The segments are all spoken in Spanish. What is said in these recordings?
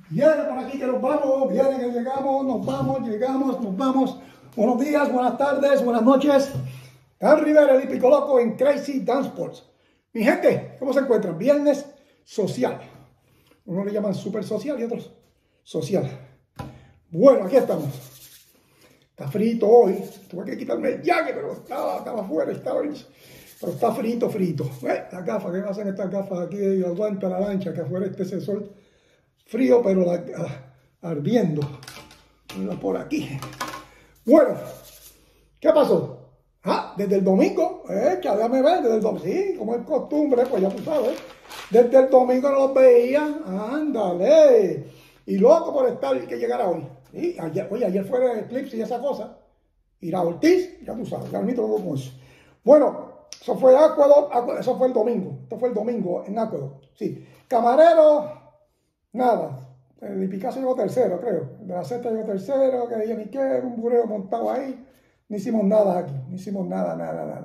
Viene por aquí que nos vamos, viene que llegamos, nos vamos, llegamos, nos vamos. Buenos días, buenas tardes, buenas noches. Dan Rivera, el hípico loco en Crazy Dance Sports. Mi gente, ¿cómo se encuentran? Viernes social. Unos le llaman super social y otros social. Bueno, aquí estamos. Está frito hoy. Tuve que quitarme el jaque, pero estaba afuera, pero está frito. Las gafas, ¿qué pasan estas gafas aquí? Aguanta la lancha, que afuera esté ese sol frío, pero ardiendo. Por aquí. Bueno, ¿qué pasó? Desde el domingo, déjame ver, desde el domingo, sí, como es costumbre, pues ya tú sabes, desde el domingo no los veía, ándale, y loco por estar que llegara hoy. ¿Sí? Ayer fue el eclipse y esa cosa, ir a Ortiz, ya tú sabes, ya me como eso. Bueno, eso fue eso fue el domingo, esto fue el domingo en Acuedo, sí. Camarero, nada. El Picasso llegó tercero, creo. De la sexta llegó tercero, que dije ni qué, un bureo montado ahí. No hicimos nada aquí, no hicimos nada.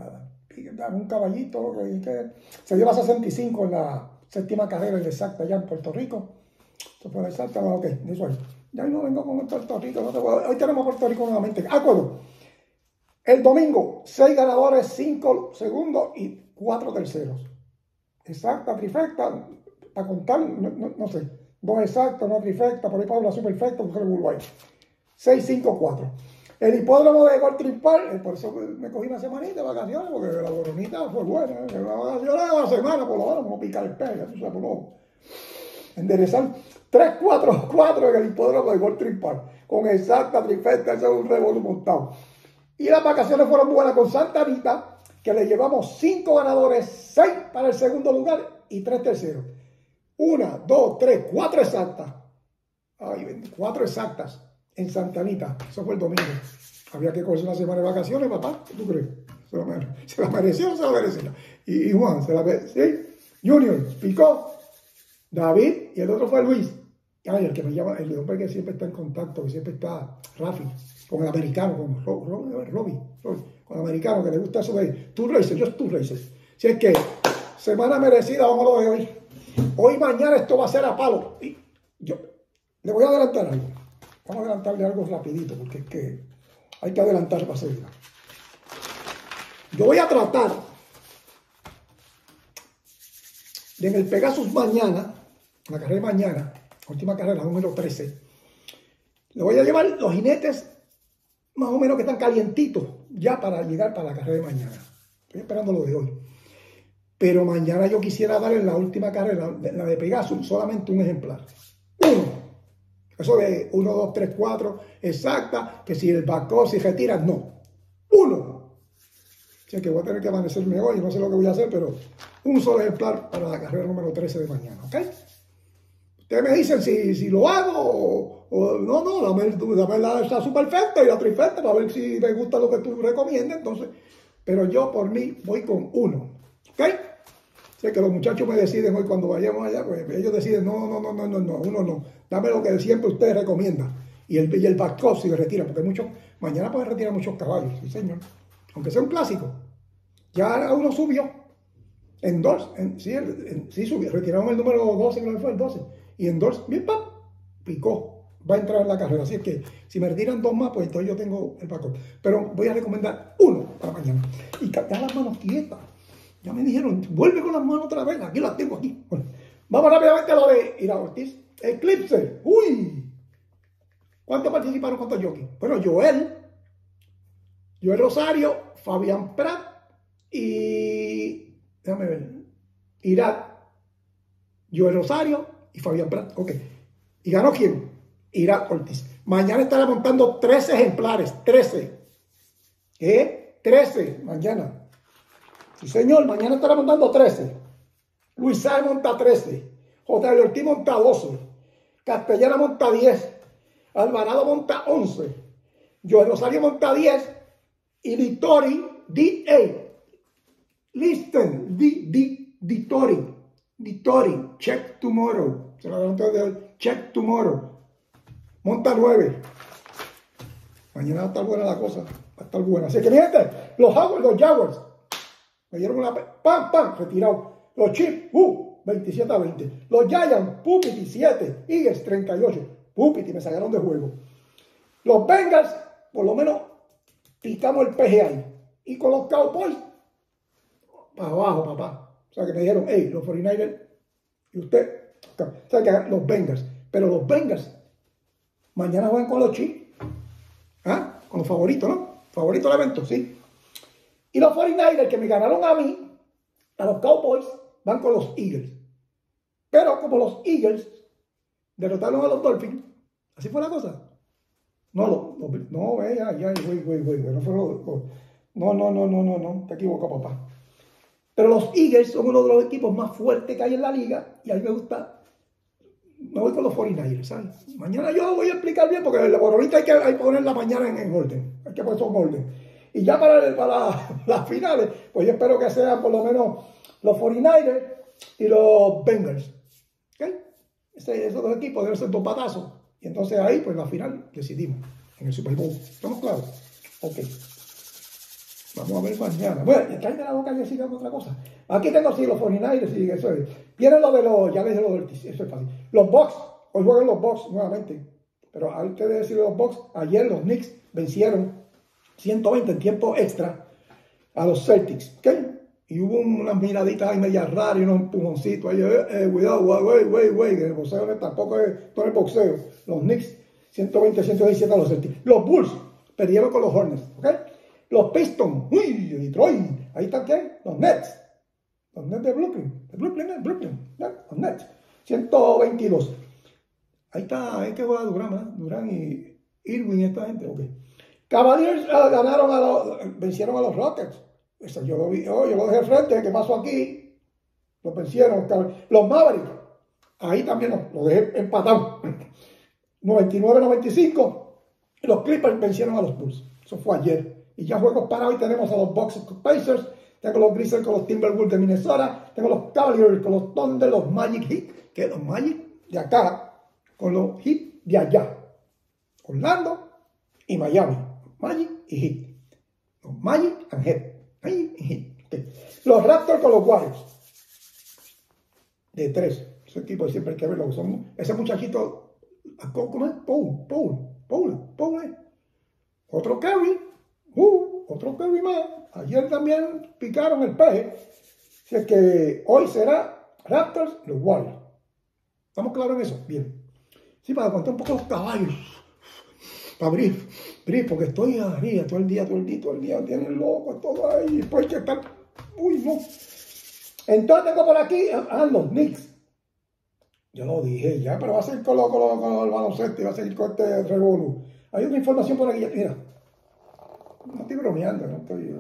Un caballito que se lleva 65 en la séptima carrera en exacta allá en Puerto Rico. Esto fue la exacta, ok, eso ahí. Ya no vengo con Puerto Rico, hoy tenemos Puerto Rico nuevamente. Acuerdo. El domingo, 6 ganadores, 5 segundos y 4 terceros. Exacta, trifecta, para contar, no sé. 2 exactas, una trifecta, por ahí para una superfecta, un Uruguay. 6, 5, 4. El hipódromo de Gold Park, por eso me cogí una semanita de vacaciones, porque la boronita fue buena. Una vacaciones de una semana, por lo menos, como picar el pelo, tú sabes, por lo enderezar. 3, 4, 4 en el hipódromo de Gold Park, con exacta trifecta, ese es un revolú montado. Y las vacaciones fueron buenas con Santa Anita, que le llevamos 5 ganadores, 6 para el segundo lugar y 3 terceros. 1, 2, 3, 4 exactas. Ay, 4 exactas en Santa Anita. Eso fue el domingo. Había que cogerse una semana de vacaciones, papá. ¿Qué tú crees? ¿Se la mereció o se la merecía? Y Juan, ¿se la mereció? ¿Sí? Junior, picó. David y el otro fue Luis. Ay, el que me llama, el hombre que siempre está en contacto, que siempre está, Rafi, con el americano, con Robbie, con el americano, que le gusta eso de Tour Racer, yo es Tour Racer. Si es que, semana merecida, vamos a lo de hoy. Hoy, mañana, esto va a ser a palo. Y yo le voy a adelantar algo. Vamos a adelantarle algo rapidito, porque es que hay que adelantar para seguir. Yo voy a tratar de en el Pegasus mañana, la carrera de mañana, última carrera, número 13, le voy a llevar los jinetes más o menos que están calientitos ya para llegar para la carrera de mañana. Estoy esperando lo de hoy. Pero mañana yo quisiera dar en la última carrera, la de Pegasus, solamente un ejemplar. Uno. Eso de 1, 2, 3, 4, exacta, que si el bacó, si retira, no. Uno. O sea que voy a tener que amanecerme hoy, no sé lo que voy a hacer, pero un solo ejemplar para la carrera número 13 de mañana, ¿ok? Ustedes me dicen si lo hago o no, dame la superfecta y la trifecta para ver si me gusta lo que tú recomiendas, entonces. Pero yo por mí voy con uno, ¿ok? Sé que los muchachos me deciden hoy cuando vayamos allá, pues ellos deciden, no, uno no. Dame lo que siempre ustedes recomiendan. Y el backup si retira, porque mañana pueden retirar muchos caballos, sí señor. Aunque sea un clásico. Ya uno subió. Sí subió. Retiraron el número 12, creo que fue el 12. Y endorse, bien, picó. Va a entrar en la carrera. Así es que si me retiran 2 más, pues entonces yo tengo el backup. Pero voy a recomendar uno para mañana. Y ya las manos quietas. Ya me dijeron, vuelve con las manos otra vez. Aquí las tengo aquí. Bueno, vamos rápidamente a lo de Ira Ortiz. Eclipse. Uy. ¿Cuántos participaron? ¿Cuántos jockeys? Bueno, Joel Rosario, Fabián Prat y... Déjame ver. Irat. Joel Rosario y Fabián Prat. Ok. ¿Y ganó quién? Irat Ortiz. Mañana estará montando 13 ejemplares. 13. 13. Mañana. Sí, señor, mañana estará montando 13. Luis Sáenz monta 13. J. Ortiz monta 12. Castellana monta 10. Alvarado monta 11. Joel Rosario monta 10. Y Dittori, D.A. Listen, Dittori, check tomorrow. Se lo adelantó de hoy. Check tomorrow. Monta 9. Mañana va a estar buena la cosa. Va a estar buena. Así que, mi gente, los Jaguars. Me dieron una... ¡Pam! Retirado. Los Chiefs. 27-20. Los Giants, Pupiti 7, Eagles 38. Pupiti, me sacaron de juego. Los Bengals, por lo menos, picamos el peje ahí. Y con los Cowboys, para abajo, papá. O sea, que me dijeron, hey, los 49ers, y usted, o sea, que los Bengals. Pero los Bengals, mañana juegan con los Chiefs. ¿Ah? Con los favoritos, ¿no? Favoritos del evento, sí. Y los 49ers, que me ganaron a mí, a los Cowboys, van con los Eagles. Pero como los Eagles derrotaron a los Dolphins, así fue la cosa. No, güey, no fueron no, te equivocas, papá. Pero los Eagles son uno de los equipos más fuertes que hay en la liga y a mí me gusta. Me voy con los 49ers, ¿sabes? Mañana yo lo voy a explicar bien porque por ahorita hay que poner la mañana en orden. Hay que poner eso en orden. Y ya para las finales, pues yo espero que sean por lo menos los 49ers y los Bengals. ¿Ok? Esos dos equipos deben ser dos patazos. Y entonces ahí, pues en la final decidimos en el Super Bowl. ¿Estamos claros? Ok. Vamos a ver mañana. Bueno, y de la boca y sigamos otra cosa. Aquí tengo sí los 49ers y eso es. Vienen lo de los, ya les dije lo del, eso es fácil. Los Bucks, hoy juegan los Bucks nuevamente. Pero antes de decir los Bucks, ayer los Knicks vencieron 120 en tiempo extra a los Celtics. ¿Ok? Y hubo unas miraditas ahí medias raras y unos empujoncitos ahí. Cuidado, güey, que el boxeo tampoco es todo el boxeo. Los Knicks 120-117 a los Celtics. Los Bulls perdieron con los Hornets. ¿Ok? Los Pistons, Detroit, ahí están ¿quién? Los Nets de Brooklyn, los Nets, 122. Ahí está, hay que jugar Durán y Irwin, esta gente, ok. Cavaliers vencieron a los Rockets. Eso yo lo vi, yo lo dejé al frente, ¿qué pasó aquí? Los vencieron, los Mavericks, ahí también lo dejé empatado, 99-95, los Clippers vencieron a los Bulls, eso fue ayer. Y ya juegos parados y tenemos a los Bucks con Pacers, tengo los Grizzlies con los Timberwolves de Minnesota, tengo los Cavaliers con los Thunder, los Magic Heat, que los Magic de acá, con los Heat de allá. Orlando y Miami, Magic y Heat. Los Magic and Heat. Magic y Heat. Okay. Los Raptors con los Warriors. De 3. Ese equipo siempre hay que verlo. Ese muchachito, ¿cómo es? Paul. Otro Curry. Otro Curry más. Ayer también picaron el peje. Así es que hoy será Raptors y los Warriors. ¿Estamos claros en eso? Bien. Sí, para contar un poco los caballos. Para abrir, porque estoy arriba todo el día, tienen loco, todo ahí. Después hay que estar. Uy, no. Entonces tengo por aquí los Knicks. Yo lo dije ya, pero va a seguir con el baloncesto y va a seguir con este revolú. Hay una información por aquí. Mira. No estoy bromeando, no estoy.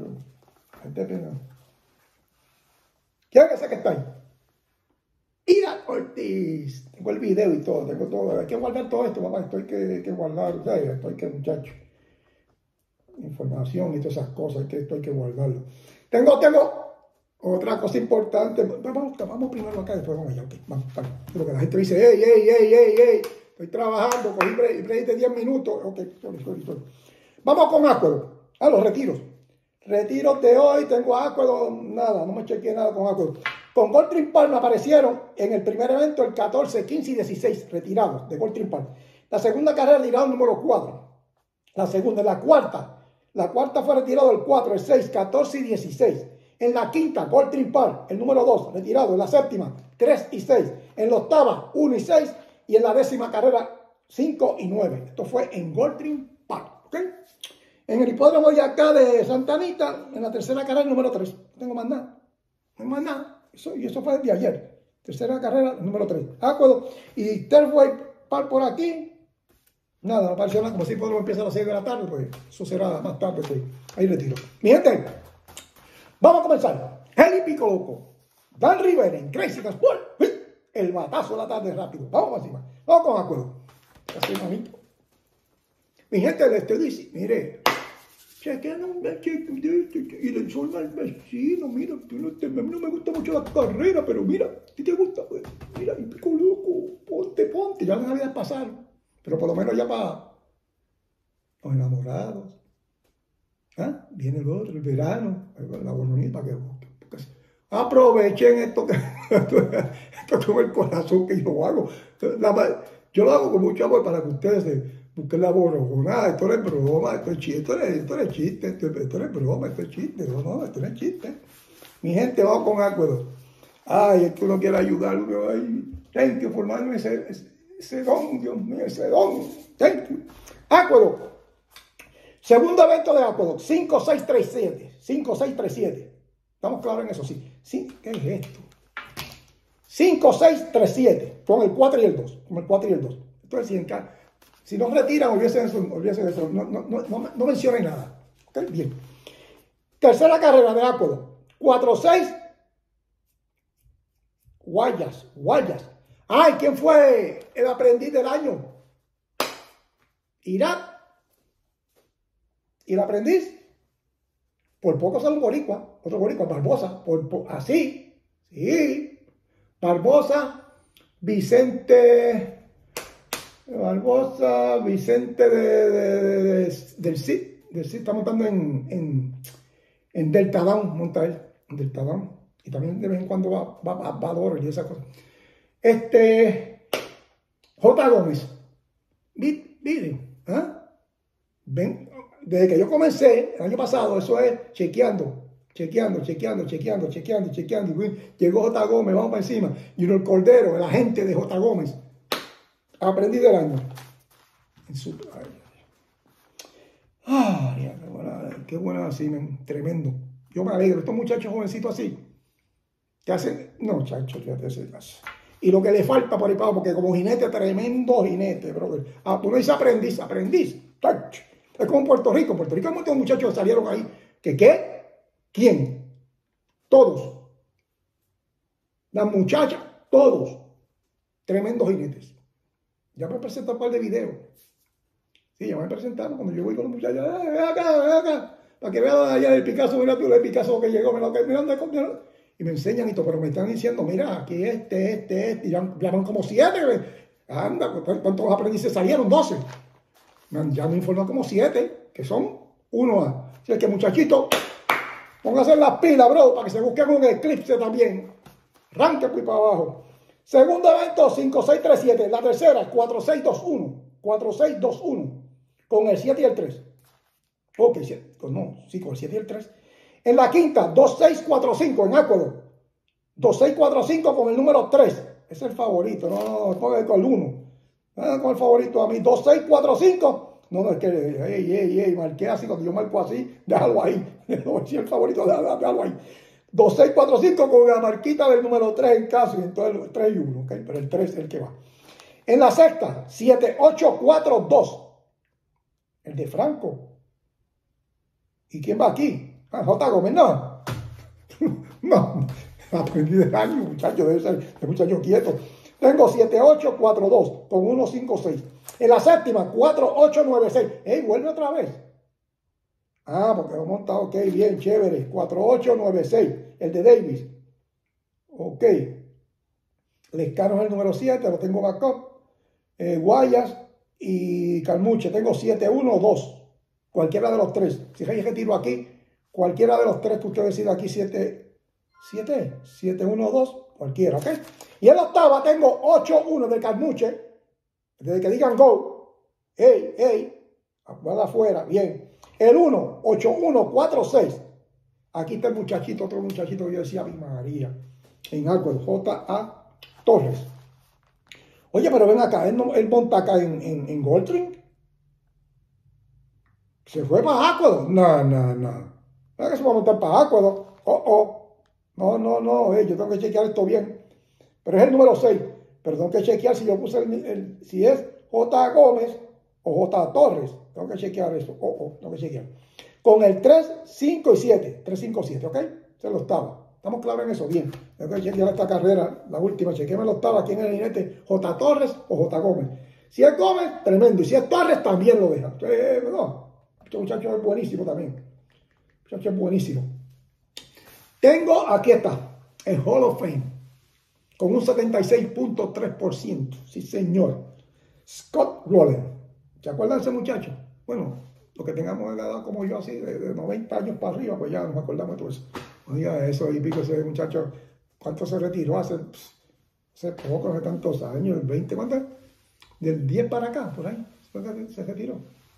¿Quién que sé que está ahí? Ira Ortiz. Tengo el video y todo, tengo todo. Hay que guardar todo esto, papá. Esto hay que guardar, ¿sabes? Esto hay que, muchacho. Información y todas esas cosas, esto hay que guardarlo. Tengo otra cosa importante. Vamos primero acá, después vamos allá. Okay, vamos. Pero que la gente dice, ey. Estoy trabajando, cogí break de 10 minutos. Ok, sorry. Vamos con Acuedo. Los retiros. Retiros de hoy, tengo Acuedo, nada, no me chequeé nada con Acuedo. Con Goldstream Park me aparecieron en el primer evento el 14, 15 y 16 retirados de Goldstream Park. La segunda carrera retirado el número 4. La cuarta fue retirado el 4, el 6, 14 y 16. En la quinta, Goldstream Park, el número 2, retirado. En la séptima, 3 y 6. En la octava, 1 y 6. Y en la décima carrera, 5 y 9. Esto fue en Goldstream Park. ¿Ok? En el hipódromo de acá de Santa Anita, en la tercera carrera, el número 3. No tengo más nada. Eso fue de ayer. Tercera carrera, el número 3. Acuedo. Y Terway Park por aquí. Nada, no apareció nada. Como si el hipódromo empieza a las 6 de la tarde, pues eso será más tarde. Pues, ahí retiro. Mi gente, vamos a comenzar. El Hípico Loco. Dan Rivera en Crazy Transport. El batazo de la tarde rápido. Vamos encima. Vamos con Acuedo. Así, manito. Mi gente, le estoy diciendo, mire, chequean y le informa al vecino, mira, a mí no me gusta mucho la carrera, pero mira, ¿a ti te gusta? Pues, mira, Hípico Loco, ponte, ya las navidades pasaron, pero por lo menos ya para los enamorados, viene el otro, el verano, la bonita, para que aprovechen esto que Esto es con el corazón que yo lo hago. Yo lo hago con mucho amor para que ustedes busquen la borrona. Esto no es broma, esto es chiste, esto no es chiste, esto no es broma, esto es chiste. No, esto no es chiste. Mi gente, vamos con Acuedo. Ay, es que uno quiere ayudar. Ay, thank you for darme ese don, Dios mío, ese don. Thank you. Acuedo. Segundo evento de Acuedo, 5637. 5637. ¿Estamos claros en eso? Sí. ¿Qué es esto? 5637. Con el 4 y el 2. Con el 4 y el 2. Esto es 100K. Si no retiran, olvídense de eso. No mencionen nada. ¿Okay? Bien. Tercera carrera de Acuedo. 4-6. Guayas. Ay, ¿quién fue el aprendiz del año? Irak. ¿Y el aprendiz? Por poco sale un boricua. Otro boricua, Barbosa. Así. Sí. Barbosa. Vicente del CID. Está montando en Delta Down. Monta él. En Delta Down. Y también de vez en cuando va a Doro y esas cosas. J. Gómez. Miren. ¿Ah? Ven. Desde que yo comencé el año pasado, eso es chequeando. Llegó J. Gómez, vamos para encima. Junior Cordero, el agente de J. Gómez. Aprendí del año. Qué buena así, tremendo. Yo me alegro. Estos muchachos jovencitos así, que hacen, no, chacho, fíjate ese caso. Y lo que le falta por ahí para, porque como jinete, tremendo jinete, brother. Tú no dices aprendiz, chacho. Es como en Puerto Rico. En Puerto Rico hay muchos muchachos que salieron ahí. ¿Qué? ¿Quién? Todos. Las muchachas, todos. Tremendos jinetes. Ya me presentaron un par de videos. Sí, ya me presentaron cuando yo voy con los muchachos. Ven acá. Para que vean allá el Picasso, mira tú, el Picasso que llegó, mira, y me enseñan y todo, pero me están diciendo, mira, aquí y ya van como 7. Anda, ¿cuántos aprendices salieron? 12. Ya me informó como 7, que son 1A. Así que muchachito, pónganse las pilas, bro, para que se busquen un eclipse también. Ranque pues para abajo. Segundo evento, 5637. La tercera, 4621. 4621. Con el 7 y el 3. Ok, no, sí, con el 7 y el 3. En la quinta, 2645 en Acuedo. 2645 con el número 3. Es el favorito, no, pongan con el 1. Con el favorito a mí, 2645. No, es que, marqué así, cuando yo marco así, déjalo ahí. No, si el favorito, déjalo ahí. 2645 con la marquita del número 3 en caso, y entonces el 3 y 1, ¿ok? Pero el 3 es el que va. En la sexta, 7842. El de Franco. ¿Y quién va aquí? J. Gómez, no. No, aprendí del año, muchacho, debe ser de muchacho quieto. Tengo 7842 con 156. En la séptima, 4896. ¡Ey, vuelve otra vez! Porque lo he montado, ok, bien, chévere. 4896, el de Davis. Ok. Lescano es el número 7, lo tengo backup. Guayas y Calmuche, tengo 712. Cualquiera de los 3. Si hay retiro aquí, cualquiera de los 3 que usted decida aquí, 712, cualquiera, ¿ok? Y en la octava tengo 81 de Calmuche. Desde que digan go, va afuera, bien. El 1, 8146. Aquí está el muchachito, otro muchachito que yo decía, mi María, en Acuedo, J.A. Torres. Oye, pero ven acá, él monta acá en Goldring. ¿Se fue para Acuedo? No. ¿Verdad que se va a montar para Acuedo? No, yo tengo que chequear esto bien. Pero es el número 6. Pero tengo que chequear si yo puse si es J. Gómez o J. Torres. Tengo que chequear eso. Tengo que chequear. Con el 3, 5 y 7. 3, 5, 7, ¿ok? Se lo estaba. ¿Estamos claros en eso? Bien. Tengo que chequear esta carrera, la última. Chequeame lo estaba. ¿Quién es el jinete? ¿J. Torres o J. Gómez? Si es Gómez, tremendo. Y si es Torres, también lo deja. Entonces, este muchacho es buenísimo también. Muchacho es buenísimo. Tengo, aquí está, el Hall of Fame. Con un 76.3%. Sí, señor. Scott Rowland. ¿Se acuerdan de ese muchacho? Bueno, los que tengamos edad como yo, así, de 90 años para arriba, pues ya nos acordamos de todo eso. Oiga, eso y pico, ese muchacho ¿Cuánto se retiró? Hace poco, hace tantos años, el 20, ¿cuánto? Del 10 para acá, por ahí. Se retiró.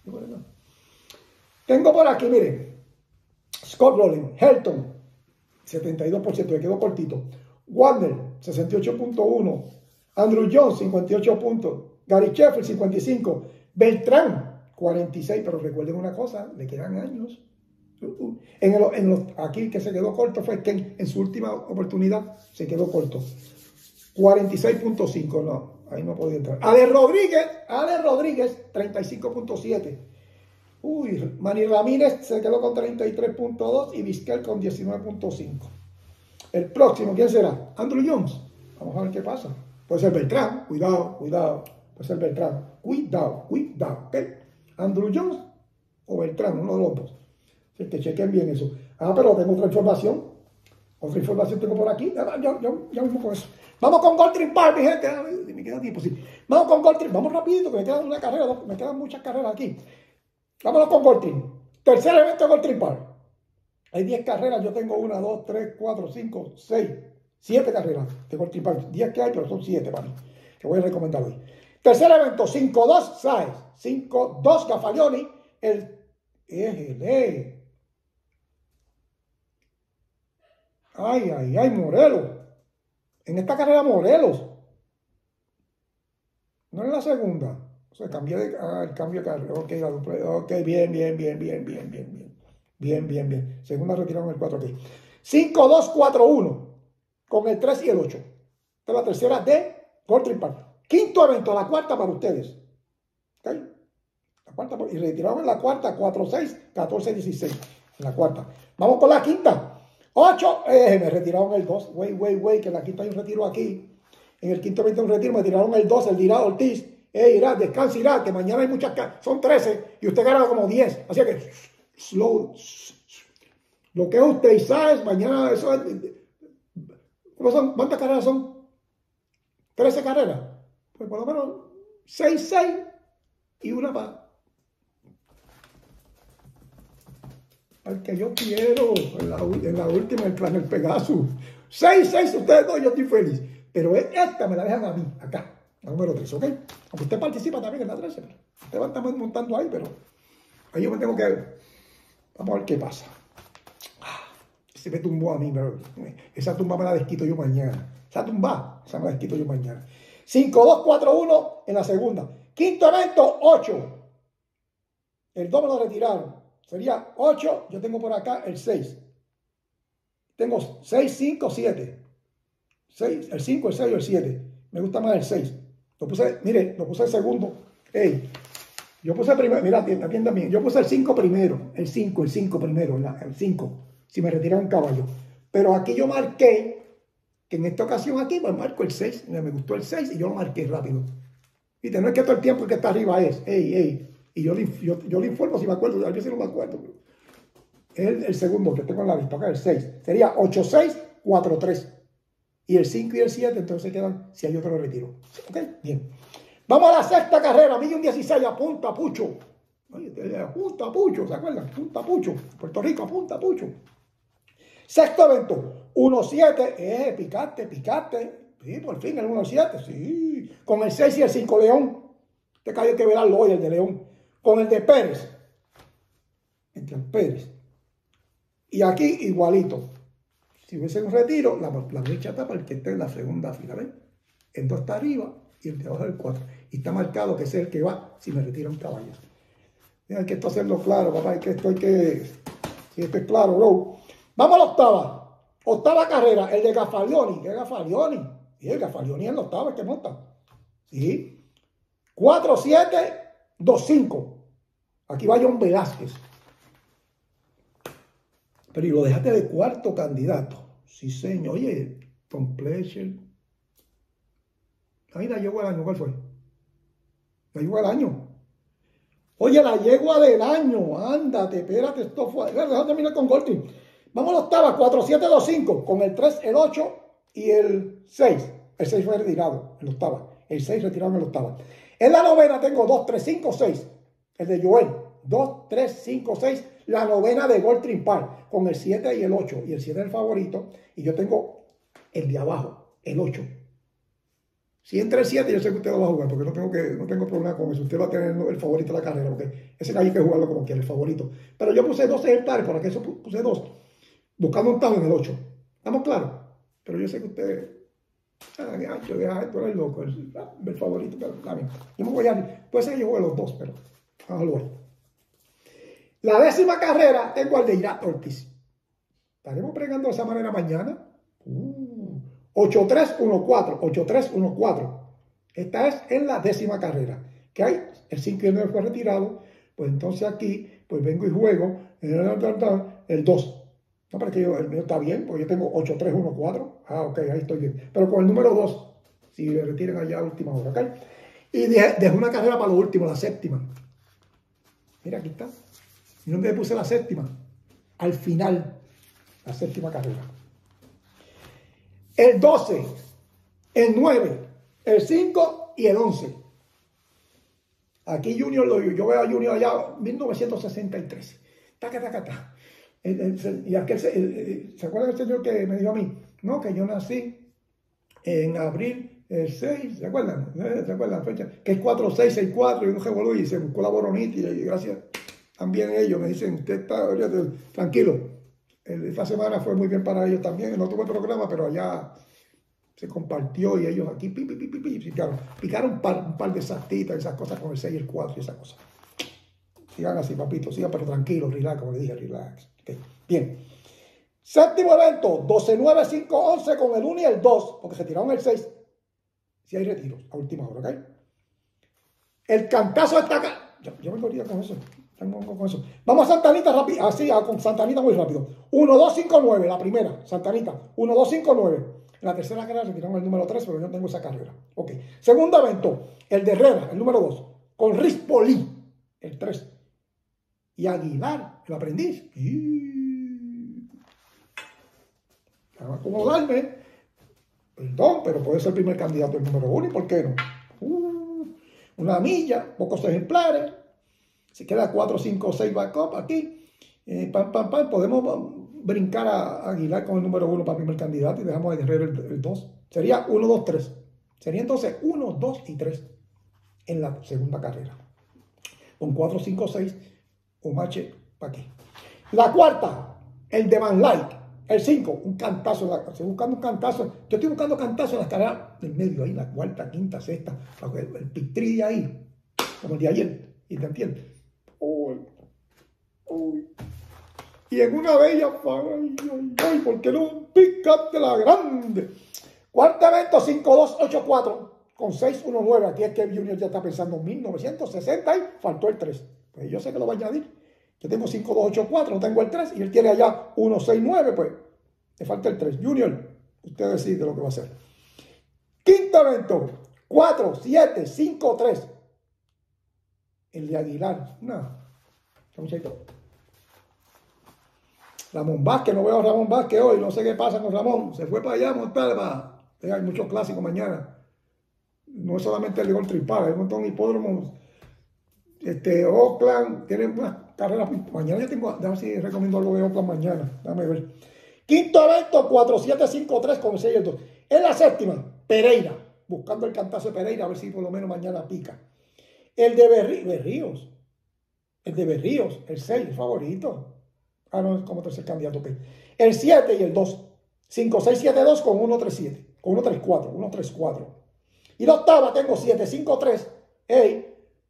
Tengo por aquí, miren. Scott Rowland, Helton, 72%, le quedó cortito. Warner, 68.1. Andrew Jones, 58 puntos. Gary Sheffield, 55. Beltrán, 46. Pero recuerden una cosa, le quedan años. Aquí que se quedó corto fue Ken, en su última oportunidad se quedó corto. 46.5, no, ahí no podía entrar. Ale Rodríguez, 35.7. Uy, Manny Ramírez se quedó con 33.2 y Vizquel con 19.5. El próximo, ¿quién será? Andrew Jones. Vamos a ver qué pasa. Puede ser Beltrán, cuidado. Puede ser Beltrán, cuidado, ¿ok? Andrew Jones o Beltrán, uno de los dos. Así que chequen bien eso. Pero tengo otra información. Otra información tengo por aquí. Ya mismo con eso. Vamos con Goldring Park, mi gente. Me queda tiempo, sí. Vamos con Goldring. Vamos rapidito, que me quedan una carrera. Me quedan muchas carreras aquí. Vámonos con Goldring. Tercer evento de Goldring Park. Hay 10 carreras. Yo tengo 1, 2, 3, 4, 5, 6, 7 carreras de Goldring Park. 10 que hay, pero son 7 para mí. Que voy a recomendar hoy. Tercer evento, 5-2 Sáez. 5-2 Gaffalioni. El EGL. Ay, Morelos. En esta carrera Morelos. No en la segunda. O sea, cambié el cambio de carrera. Ok, bien. Bien. Segunda retiraron el 4 aquí. 5-2-4-1. Con el 3 y el 8. Esta es la tercera de Goldring Park. Quinto evento, la cuarta para ustedes. ¿Ok? La cuarta, y retiraron en la cuarta 4-6, 14-16. En la cuarta. Vamos con la quinta. 8, me retiraron el 2. Wey, que en la quinta hay un retiro aquí. En el quinto evento hay un retiro, me tiraron el 2, el Dirá Ortiz. Irá, descansa, Irá, que mañana hay muchas, son 13 y usted gana como 10. Así que, slow. Lo que es usted y sabes, mañana eso es. ¿Cómo son? ¿Cuántas carreras son? 13 carreras. Pues por lo menos 6 y una para. Al que yo quiero, en la última, en el Pegasus. 6, ustedes dos, yo estoy feliz. Pero esta me la dejan a mí, acá, la número 3, ¿ok? Aunque usted participa también en la 13, pero usted va a estar montando ahí, pero ahí yo me tengo que ver. Vamos a ver qué pasa. Se me tumbó a mí, pero esa tumba me la desquito yo mañana. Esa me la desquito yo mañana. 5-2-4-1 en la segunda. Quinto evento, 8. El 2 me lo retiraron. Sería 8, yo tengo por acá el 6. Tengo 6, 5, 7. 6, el 5, el 6 o el 7. Me gusta más el 6. Lo puse el segundo. Yo puse el primero, mira, atienda bien. Yo puse el 5 primero. El 5 primero, el 5. Si me retiran un caballo. Pero aquí yo marqué, que en esta ocasión aquí, pues marco el 6. Me gustó el 6 y yo lo marqué rápido. Viste, no es que todo el tiempo el que está arriba es, y yo le informo si me acuerdo, a veces no me acuerdo. Es el segundo que tengo en la lista, acá el 6. Sería 8-6-4-3. Y el 5 y el 7, entonces quedan, si hay otro lo retiro. ¿Ok? Bien. Vamos a la sexta carrera, 1.16 a Punta Pucho. Punta Pucho, ¿se acuerdan? Punta Pucho, Puerto Rico, Punta Pucho. Sexto evento, 1-7, picante. Sí, por fin el 1-7, sí. Con el 6 y el 5 León. Este caballo hay que verlo hoy, el de León. Con el de Pérez. Entre el Pérez. Y aquí igualito. Si hubiese un retiro, la brecha está para el que esté en la segunda fila, ¿ven? El 2 está arriba y el de abajo el 4. Y está marcado que es el que va si me retira un caballo. Hay que esto hacerlo claro, papá. Si esto es claro, bro. Vamos a la octava. Octava carrera, el de Gaffalioni. ¿Qué es Gaffalioni? Y el Gaffalioni es la octava, el que monta. ¿Sí? 4-7-2-5. Aquí va John Velázquez. Pero y lo dejaste de cuarto candidato. Sí, señor. Oye, Tom Pleasure. Ahí la yegua del año, ¿cuál fue? La yegua del año. Oye, la yegua del año. Ándate, espérate, esto fue. Déjame terminar con Goldring. Vamos a la octava, 4-7-2-5. Con el 3, el 8 y el 6. El 6 fue retirado en la octava. El 6 retirado en la octava. En la novena tengo 2, 3, 5, 6. El de Joel. 2, 3, 5, 6. La novena de Goldring Park. Con el 7 y el 8. Y el 7 es el favorito. Y yo tengo el de abajo, el 8. Si entra el 7, yo sé que usted lo va a jugar, porque no tengo problema con eso. Usted va a tener el favorito de la carrera, porque ese hay que jugarlo como quiera, el favorito. Pero yo puse 2 ejemplares, por aquí eso puse 2, buscando un tajo en el 8. ¿Estamos claros? Pero yo sé que usted, tú eres loco, el favorito, pero también. Yo me voy a, puede ser que yo juegue los 2, pero vamos a ver. La 10ª carrera tengo al de Irat Ortiz. Estaremos pregando de esa manera mañana. 8-3-1-4, 8-3-1-4. Esta es en la 10ª carrera. Que hay, el 5 y el 9 fue retirado. Pues entonces aquí, pues vengo y juego el 2. No, pero que el mío está bien, porque yo tengo 8-3-1-4. Ah, ok, ahí estoy bien. Pero con el número 2, si me retiran allá a última hora, ¿ok? Y dejé una carrera para lo último, la 7ª. Mira, aquí está. ¿Y dónde puse la 7ª? Al final, la 7ª carrera. El 12, el 9, el 5 y el 11. Aquí Junior, yo veo a Junior allá, 1963. Taca. Y aquel, ¿se acuerdan del señor que me dijo a mí? No, que yo nací en abril el 6, ¿se acuerdan? ¿Se acuerdan la fecha? Que es 4664 y un revolú y se buscó la boronita y gracias también ellos me dicen, usted está tranquilo. Esta semana fue muy bien para ellos también, no tuve programa, pero allá se compartió y ellos aquí picaron un par de saltitas, esas cosas con el 6 y el 4 y esas cosas. Sigan así, papito, sigan, pero tranquilos, relax, como le dije, relax. Okay. Bien. 7º evento, 12-9-5-11 con el 1 y el 2, porque se tiraron el 6. Si hay retiros, a última hora, ¿ok? El cantazo está acá. Yo me corría con eso. Con eso. Vamos a Santanita rápido, así, con Santanita muy rápido. 1-2-5-9, la primera, Santanita. 1-2-5-9. En la tercera carrera se tiraron el número 3, pero yo no tengo esa carrera. Ok. Segundo evento, el de Herrera, el número 2, con Rispoli, el 3. Y Aguilar, el aprendiz. Vamos a acomodarme. Perdón, pero puede ser el primer candidato el número 1, ¿y por qué no? Una milla, pocos ejemplares. Se queda 4, 5, 6 backup aquí. Podemos brincar a Aguilar con el número 1 para primer candidato y dejamos a Herrera el 2. Sería 1, 2, 3. Sería entonces 1, 2 y 3 en la segunda carrera. Con 4, 5, 6 o mache para aquí. La cuarta, el de Van Light. El 5, un cantazo. Estoy buscando un cantazo. Yo estoy buscando cantazo en las carreras del medio ahí, la cuarta, quinta, sexta. El pictri de ahí, como el de ayer. ¿Y te entiendes? Y en una de ellas, ¿por qué no? Pícate la grande. Cuarto evento, 5-2-8-4 con 6-1-9. Aquí es que el Junior ya está pensando en 1960 y faltó el 3. Pues yo sé que lo va a añadir. Yo tengo 5-2-8-4, no tengo el 3 y él tiene allá 1-6-9, pues le falta el 3. Junior, usted decide lo que va a hacer. Quinto evento, 4-7-5-3. El de Aguilar, no. Ramón Vázquez, no veo a Ramón Vázquez hoy, no sé qué pasa con Ramón. Se fue para allá a montar, hay muchos clásicos mañana. No es solamente el de Gold Tripal, hay un montón de hipódromos. Oakland, tienen unas carreras. Mañana yo tengo, déjame ver si recomiendo algo de Oakland mañana. Déjame ver. Quinto evento, 4-7-5-3 con 6 y 2. En la séptima, Pereira. Buscando el cantazo de Pereira, a ver si por lo menos mañana pica. El de Berríos. El de Berríos, el 6, el favorito. Ah, no, es como tercer candidato. Okay. El 7 y el 2. 5-6-7-2 con 1-3-7. Con 1-3-4. 1-3-4. Y la octava tengo 7-5-3. Hey.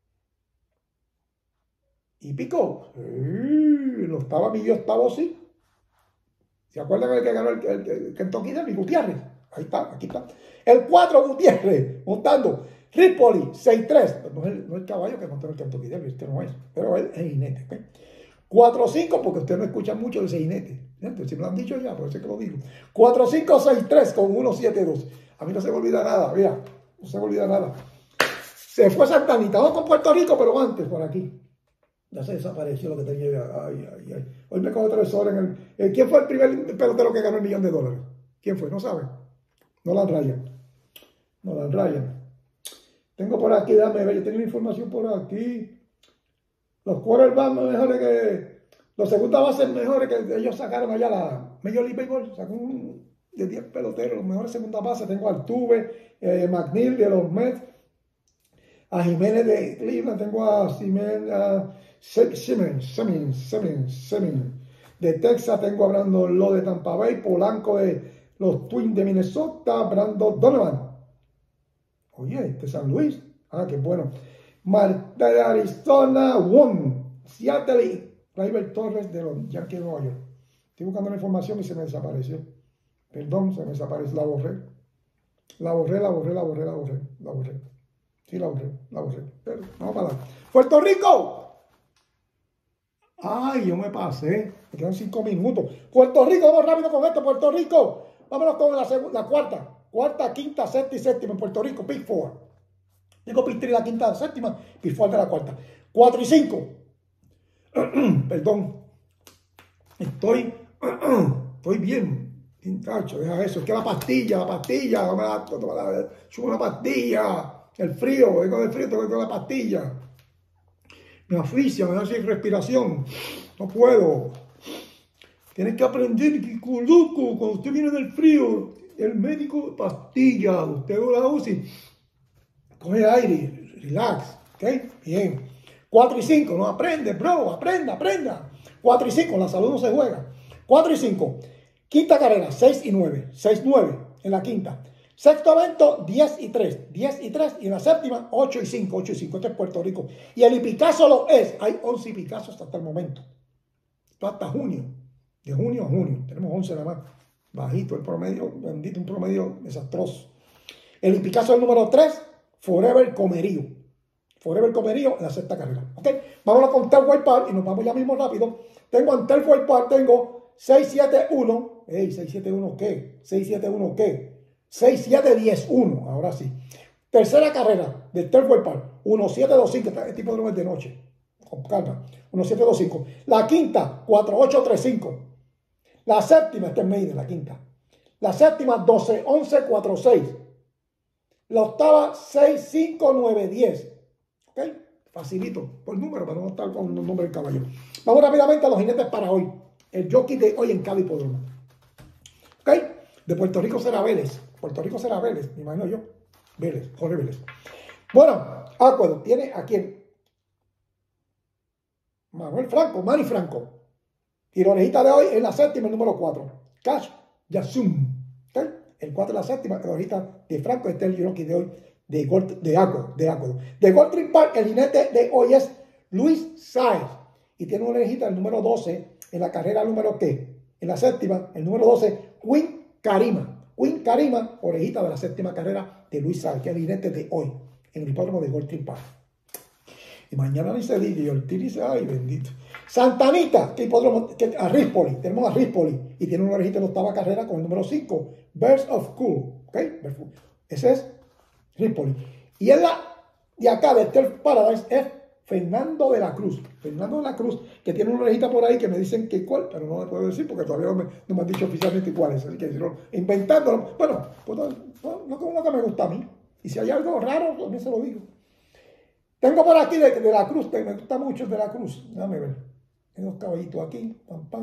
Y picó. La octava, mi octavo sí. ¿Se acuerdan del que ganó el Kentucky Derby? Gutiérrez. Ahí está, aquí está. El 4, Gutiérrez, montando. Rispoli, 6-3. No es el caballo que montó el Kentucky Derby, este no es. Pero él es jinete. ¿Okay? 4-5, porque usted no escucha mucho de ese jinete. Si me lo han dicho ya, por eso es que lo digo. 4-5-6-3 con 1-7-2. A mí no se me olvida nada, mira. No se me olvida nada. Se fue Santanita, vamos con Puerto Rico, pero antes, por aquí. Ya se desapareció lo que tenía. Ay. Hoy me cojo 3 horas en el... ¿Quién fue el primer pelotero que ganó $1 millón? ¿Quién fue? No saben. Nolan Ryan. Tengo por aquí, déjame ver, yo tengo información por aquí. Los quarterbacks mejores que... Los segunda bases mejores que ellos sacaron allá la Major League Baseball. Sacó de 10 peloteros, los mejores segundas bases. Tengo a Altuve, McNeil de los Mets, a Jiménez de Cleveland, tengo a Simmons de Texas, tengo a Brandon Lowe de Tampa Bay, Polanco de los Twins de Minnesota, Brandon Donovan, oye, de San Luis, qué bueno, Marte de Arizona, Seattle y Gleyber Torres de los Yankees de Nueva York. Estoy buscando la información y se me desapareció. Perdón, se me desapareció, la borré. Sí, la borré. Pero vamos para adelante. ¡Puerto Rico! Ay, yo me pasé. Me quedan 5 minutos. Puerto Rico, vamos rápido con esto, Puerto Rico. Vámonos con la cuarta. Cuarta, quinta, sexta y séptima en Puerto Rico. Pick 4. Tengo pick 3 de la quinta, la séptima. Pick 4 de la cuarta. 4 y 5. Perdón. Estoy bien. Tacho, deja eso. Es que la pastilla. No me da. Subo una pastilla. El frío, con el frío tengo que con la pastilla. Me asfixia, me da sin respiración. No puedo. Tienes que aprender que cuando usted viene del frío, el médico pastilla, usted la UCI, coge aire, relax, ¿ok? Bien. 4 y 5, no aprende, bro, aprenda. 4 y 5, la salud no se juega. 4 y 5. Quinta carrera, 6 y 9. 6-9 en la quinta. Sexto evento, 10 y 3. 10 y 3. Y en la séptima, 8 y 5. 8 y 5. Esto es Puerto Rico. Y el Picasso lo es. Hay 11 Picassos hasta el momento. Esto hasta junio. De junio a junio. Tenemos 11 nada más. Bajito el promedio. Bendito, un promedio desastroso. El Picasso es el número 3. Forever Comerío. Forever Comerío en la sexta carrera. ¿Ok? Vámonos con Telfair Park y nos vamos ya mismo rápido. Tengo en Telfair Park, tengo 6-7-1. Ey, 6-7-1 ¿qué? 6-7-1 ¿qué? 6-7-10-1, ahora sí. Tercera carrera del Telfair Park, 1-7-2-5, este tipo de de noche, con calma, 1-7-2-5. La quinta, 4-8-3-5. La séptima, esta es Maiden, la quinta. La séptima, 12-11-4-6. La octava, 6-5-9-10. ¿Ok? Facilito, por número, para no estar con el nombre del caballo. Vamos rápidamente a los jinetes para hoy. El jockey de hoy en cada hipódromo. ¿Ok? De Puerto Rico será Vélez. Me imagino yo. Jorge Vélez. Bueno, Acuedo tiene a quién. Manny Franco. Y la orejita de hoy es la séptima, el número 4. Cash Yasum. ¿Okay? El 4 de la séptima, la orejita de Franco. Este es el jockey de hoy de Acuedo. De Goldstream Park, el jinete de hoy es Luis Sáez. Y tiene una orejita, el número 12, en la carrera número ¿qué? En la séptima, el número 12, Queen Karima, orejita de la séptima carrera de Luis Sáez, que es el jinete de hoy, en el hipódromo de Goldstream Park. Y mañana ni se diga, y Ortiz dice, ay, bendito. Santa Anita, que hipódromo, a Rispoli, tenemos a Rispoli, y tiene una orejita en la octava carrera con el número 5, Birds of Cool, ¿ok? Ese es Rispoli. Y en la de acá, de Turf Paradise, es Fernando de la Cruz, que tiene una orejita por ahí que me dicen que cuál, pero no le puedo decir porque todavía no me han dicho oficialmente cuál es, así que inventándolo, bueno, pues no como lo que me gusta a mí, y si hay algo raro, también se lo digo. Tengo por aquí de la Cruz, me gusta mucho el de la Cruz, déjame ver, hay dos caballitos aquí,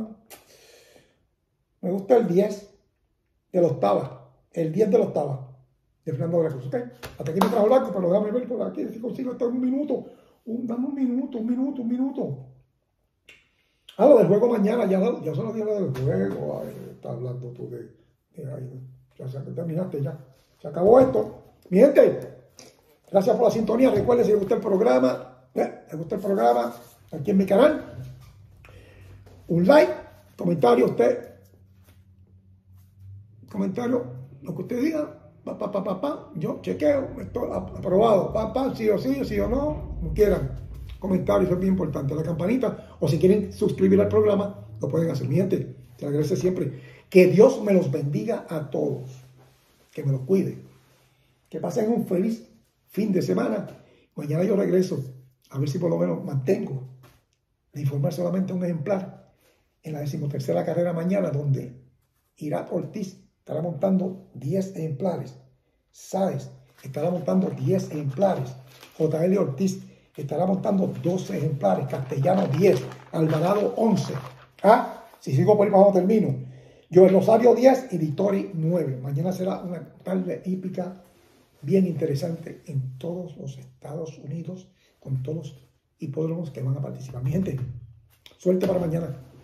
me gusta el 10 de la octava, de Fernando de la Cruz, ¿ok? Hasta aquí me trajo el arco, pero déjame ver por aquí, si consigo hasta un minuto. Dame un minuto. Lo del juego mañana, ya se lo dije del juego. Ay, está hablando tú ya terminaste ya. Se acabó esto. Mi gente, gracias por la sintonía. Recuerden, si les gusta el programa, aquí en mi canal, un like, comentario, lo que usted diga. Yo chequeo, esto aprobado, sí o no, como quieran. Comentarios, es bien importante. La campanita, o si quieren suscribir al programa, lo pueden hacer. Mi gente, te agradezco siempre. Que Dios me los bendiga a todos, que me los cuide, que pasen un feliz fin de semana. Mañana yo regreso, a ver si por lo menos mantengo de informar solamente un ejemplar en la 13ª carrera mañana, donde Irat Ortiz estará montando 10 ejemplares. Sáez estará montando 10 ejemplares. JL Ortiz estará montando 12 ejemplares. Castellano 10. Alvarado 11. Si sigo por ahí para abajo termino. Joel Rosario 10 y Victory 9. Mañana será una tarde hípica bien interesante en todos los Estados Unidos, con todos los hipódromos que van a participar. Mi gente, suerte para mañana.